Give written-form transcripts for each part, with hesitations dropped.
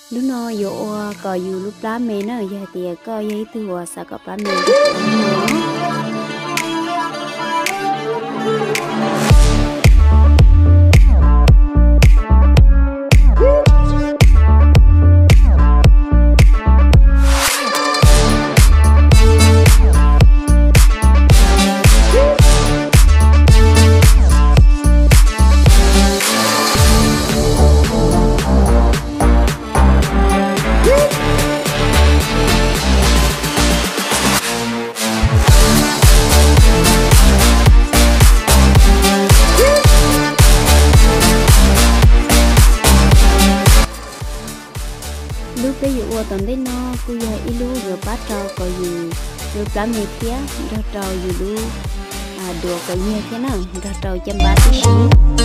lúc nó dụ có dù lúc lá mẹ nó giờ thì có giấy thừa sao có lá mẹ lúc bây giờ tuần đấy nó cứ giờ ilu rồi bắt trâu có gì rồi làm gì kia rồi trâu gì lu đùa cái gì thế nào rồi trâu chăm bát tí xíu.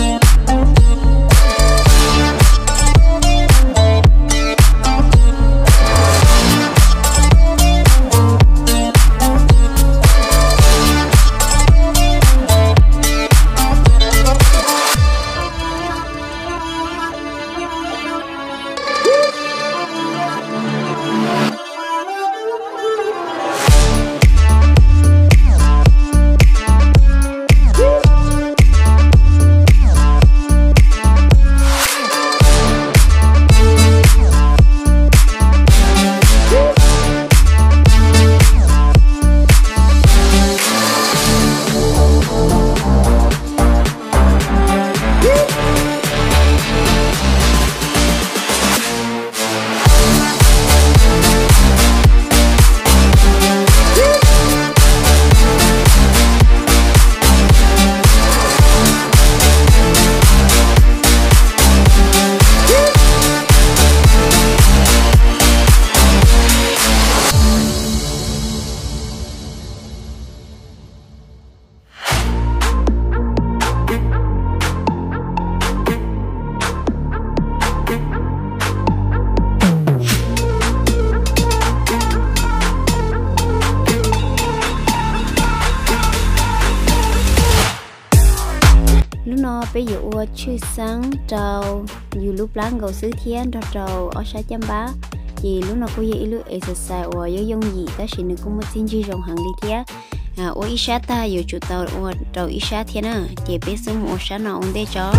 Lúc nó bây giờ chưa sáng trâu dù lúc láng gầu xứ thiên cho trâu ở xã chăm bá thì lúc nó có gì lúc exercise ở dưới dùng gì ta chỉ được cũng một xin chỉ rộng hàng đi thế ở ít sát ta giờ chủ tàu ở trâu ít sát thế nào chỉ biết số một sát nào ông đây cho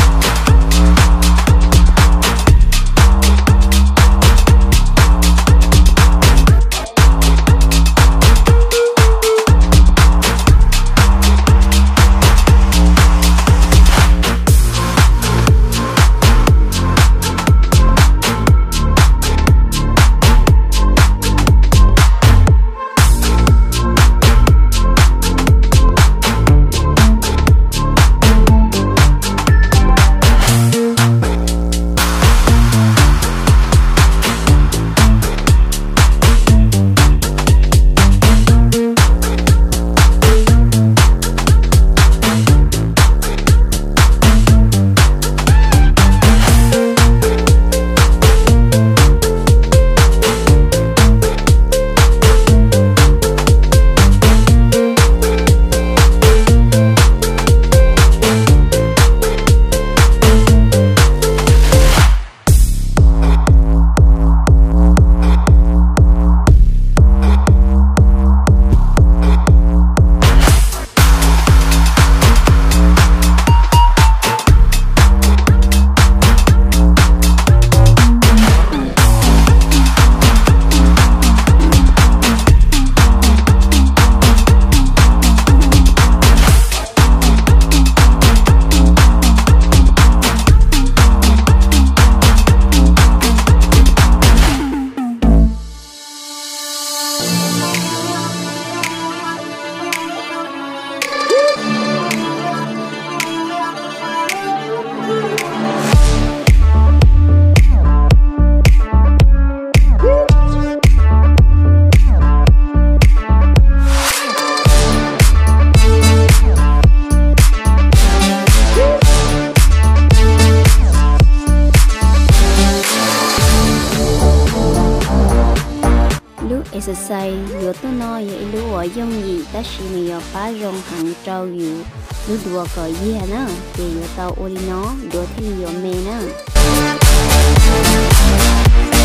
exercise giữa tôi nói vậy lưu ở trong gì ta chỉ mình ở phá rong hàng trâu dù lưu đùa cởi gì hả nó thì giữa tàu ô đi nó đùa thêm nhiều mẹ nó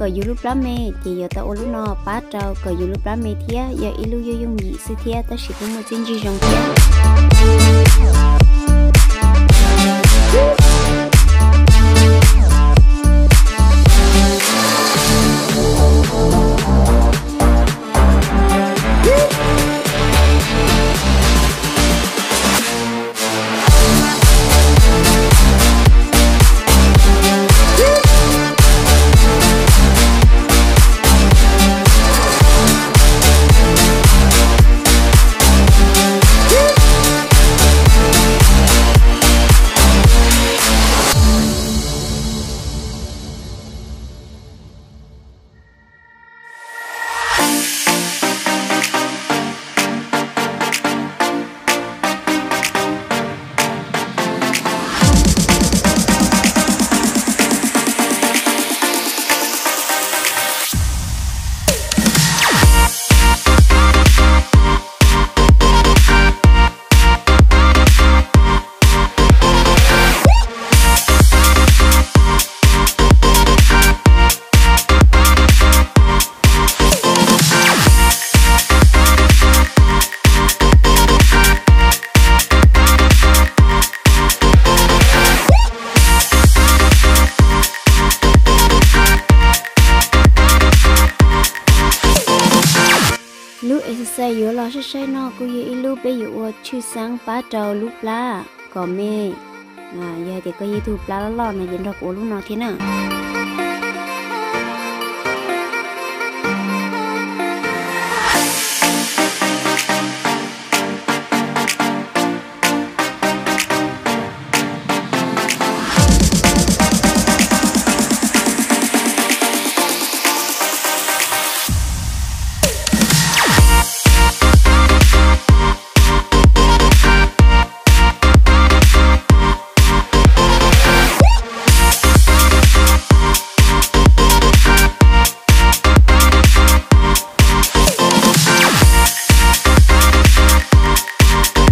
có yêu lúc lắm mẹ chỉ giờ tao lúc nó bát trâu có yêu lúc lắm mẹ thía giờ ilu yêu dùng gì sự thía tao chỉ có một chân gì rong thía lúc exercise yếu lo sẽ nó cũng như lúc bây giờ chưa sáng bát trâu lúc lá có mẹ giờ thì có gì thu lá lo này diễn ra của lúc nào thế nào